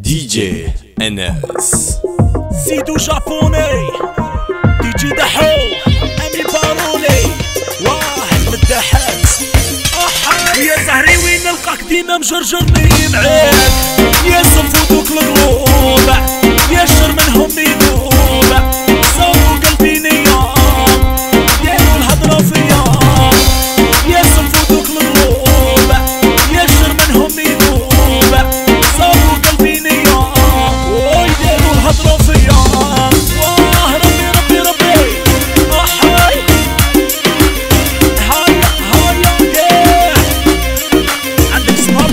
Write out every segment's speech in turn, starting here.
دي جي انس سيدو جابوني دي جي دحو امي بارولي واحد من الدحات يا زهري وين نلقاك ديما مجرجرني معاك يا صفوتوك القلوب يا الشر منهم يذوب صوبوا قلبي نيام داروا الهضرة فيا يا صفوتوك القلوب يا الشر منهم يذوب صوبوا قلبي نيام وي داروا الهضرة فيا واه ربي ربي ربي هاي هاي عندك صبر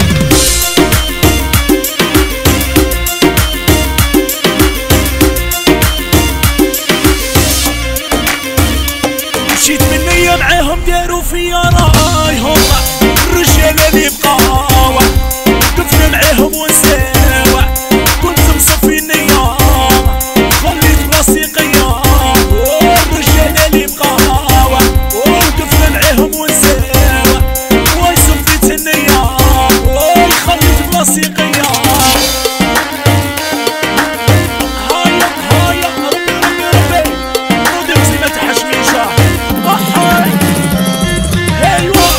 مشيت من نية معاهم داروا فيا رايهم الرجال اللي بقاوة وقفنا معاهم ونساوى كنت مصفي النية خليت بلاصتي قيام الرجال اللي بقاوة وقفنا معاهم ونساوى واي صفيت النية واي خليت بلاصتي قيام هايا ربي ربي ربي وديك زي ما تحشميشة هاي ايوا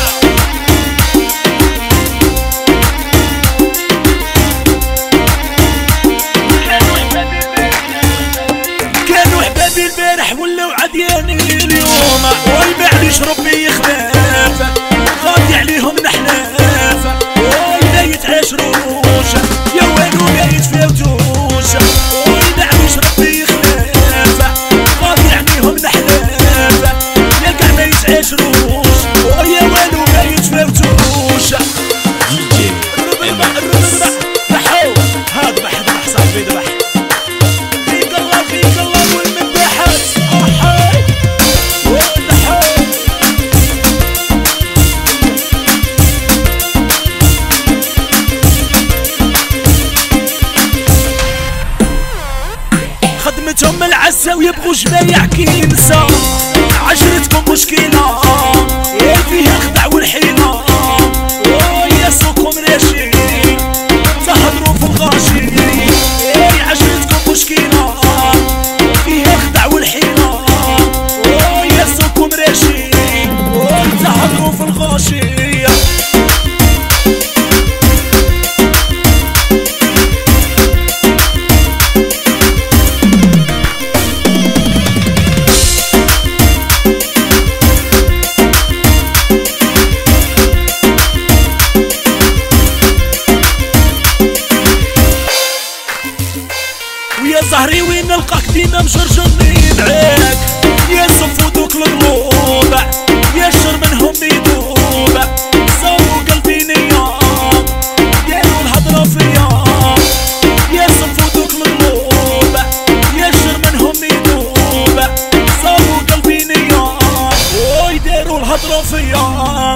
كانوا حبابي البارح ولاو عدياني اليوم واي معليش ربي يخلاف غادي عليهم نحلاف واي ما يتعاشروش يا والو ما يتفاوتوش واي معليش ربي يخلاف غادي عليهم نحلاف يا كاع ما يتعاشروش يا والو ما يتفاوتوش دي جي انس ذبح ذبح صاحبي ذبح فيك الله والمداحات هاي وذبح خدمتهم العسا ويبغوا جمايع كينسا عشرتكم مشكلة فيها الخدع والحيلة يا سوقكم راشي تهضروا في الغاشي عشرتكم مشكلة فيها الخدع والحيلة يا سوقكم راشي تهضروا في الغاشي ويا زهري وين نلقاك ديما مجرجرني معاك يا صفوتوك القلوب يا الشر منهم يذوب صوبوا قلبي نيام داروا الهضرة فيا يا صفوتوك القلوب يا الشر منهم يذوب صوبوا قلبي نيام وي داروا الهضرة فيا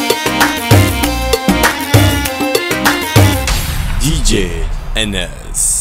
دي جي انس